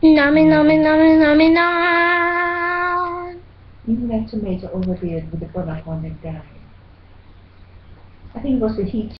Nummy, nummy, nummy, nummy, nummy. Even that tomato over there with the banana on the guy. I think it was the heat.